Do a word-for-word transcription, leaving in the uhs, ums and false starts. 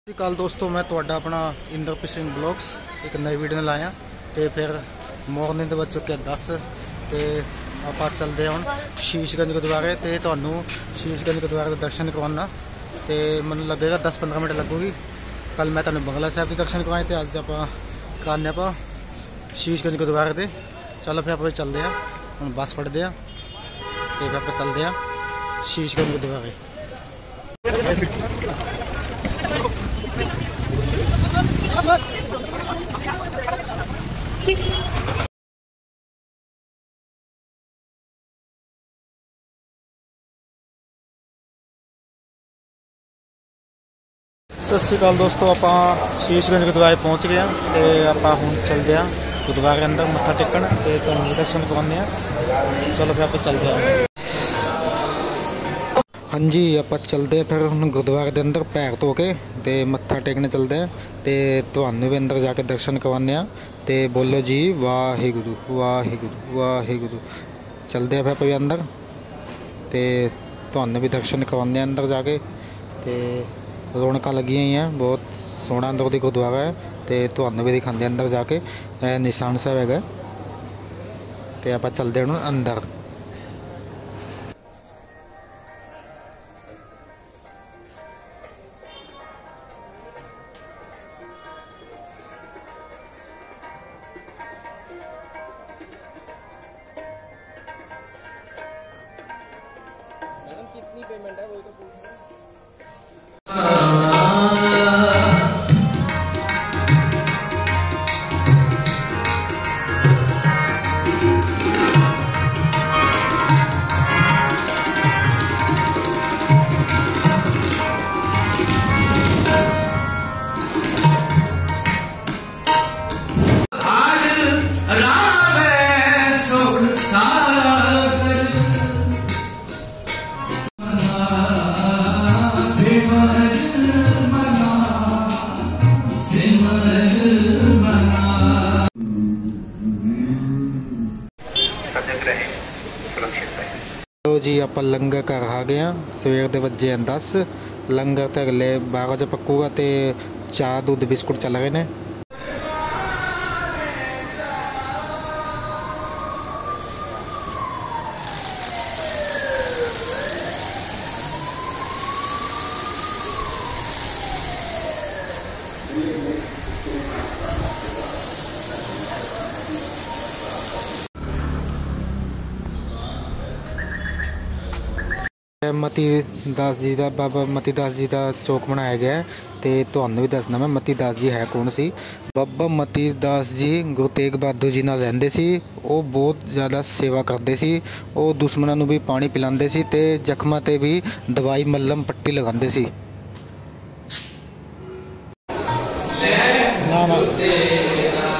ਸਤਿ ਸ਼੍ਰੀ ਅਕਾਲ ਦੋਸਤੋ, मैं ਤੁਹਾਡਾ अपना इंद्रप्रीत सिंह ब्लॉग्स एक नई वीडियो ਨਾਲ ਆਇਆ ਤੇ ਫਿਰ ਮੋਰਨਿੰਗ ਦੇ ਵੱਜ ਚੁੱਕੇ ਦਸ ਤੇ ਆਪਾਂ ਚੱਲਦੇ ਹਾਂ ਹੁਣ ਸ਼ੀਸ਼ਗੰਜ ਗੁਰਦੁਆਰੇ ਤੇ ਤੁਹਾਨੂੰ ਸ਼ੀਸ਼ਗੰਜ ਗੁਰਦੁਆਰੇ ਦੇ ਦਰਸ਼ਨ ਕਰਵਾਉਣਾ ਤੇ ਮੈਨੂੰ ਲੱਗੇਗਾ दस पंद्रह ਮਿੰਟ ਲੱਗੂਗੀ। ਕੱਲ ਮੈਂ ਤੁਹਾਨੂੰ ਬੰਗਲਾ ਸਾਹਿਬ ਦੇ ਦਰਸ਼ਨ ਕਰਵਾਏ ਤੇ ਅੱਜ ਆਪਾਂ ਕਰਨੇ ਆਪਾਂ ਸ਼ੀਸ਼ਗੰਜ ਗੁਰਦੁਆਰੇ ਤੇ। ਚਲੋ ਫਿਰ ਆਪਾਂ ਚੱਲਦੇ ਹਾਂ, ਹੁਣ ਬੱਸ ਫੜਦੇ ਹਾਂ ਤੇ ਫਿਰ ਆਪਾਂ ਚੱਲਦੇ ਹਾਂ ਸ਼ੀਸ਼ਗੰਜ ਗੁਰਦੁਆਰੇ। सत श्री अकाल दोस्तों, आप शीशगंज गुरुद्वारे पहुँच गए तो आप हूँ चलते हैं गुरुद्वारे अंदर मत्था टेकन तो तुम दर्शन करवाने। चलो फिर आप चलते हैं। हाँ जी, आप चलते हैं फिर हम गुरुद्वारे के अंदर पैर धो के तो मत्था टेकने चलते हैं तो तुहानू भी अंदर जाके दर्शन करवाने तो बोलो जी वाहिगुरु वाहिगुरु वाहिगुरु। चलते हैं फिर आप अंदर तो तुहानू भी दर्शन करवाने अंदर जाके तो रौनक लगी हुई हैं। बहुत सोहना अंदर दी गुरुद्वारा है तो तुहानू भी दिखाते अंदर जाके निशान साहब है तो आप चलते हैं अंदर। मैडम कितनी पेमेंट है वही तो पूछ रहे हैं। तो जी आप लंगर घर आ गए हैं। सवेर के वजे हैं दस, लंगर तो अगले बारह बजे पकूगा तो चाह दूध बिस्कुट चल रहे हैं। मती दास जी का बाबा मती दास जी का चौक बनाया गया है तो तुहानू भी दसना मैं मती दास जी है कौन सी। बाबा मती दास जी गुरु तेग बहादुर जी नाल रहंदे सी। वो बहुत ज़्यादा सेवा करते सी। वो दुश्मनों नू भी पानी पिलांदे सी ते जख्मां ते भी दवाई मल्लम पट्टी लगांदे सी। ना ना